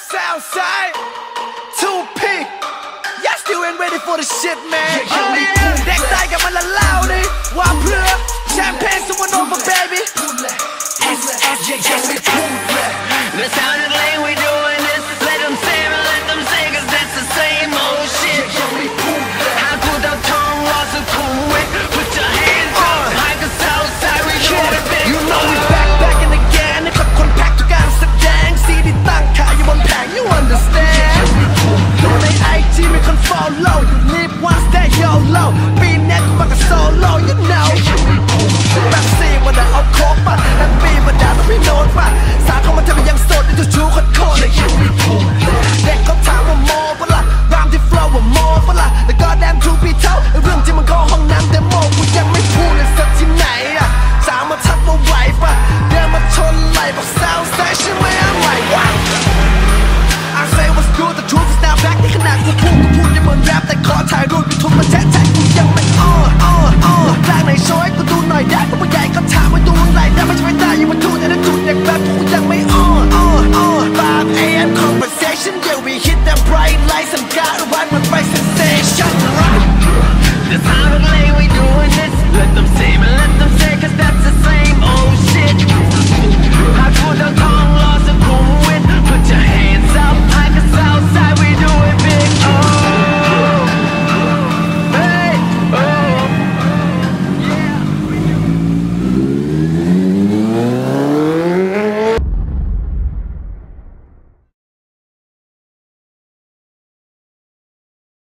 Southside, 2P. Y'all still ain't ready for the shit, man. Oh yeah. Next I got my loudie. One plug, champagne, someone over, baby. S, yeah, we cool,